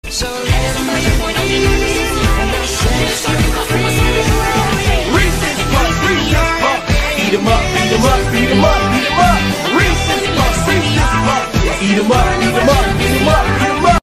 So Reese's Puffs, Reese's Puffs. Eat 'em up, eat 'em up, eat 'em up, eat 'em up. Reese's Puffs, Reese's Puffs. Eat 'em up, eat 'em up.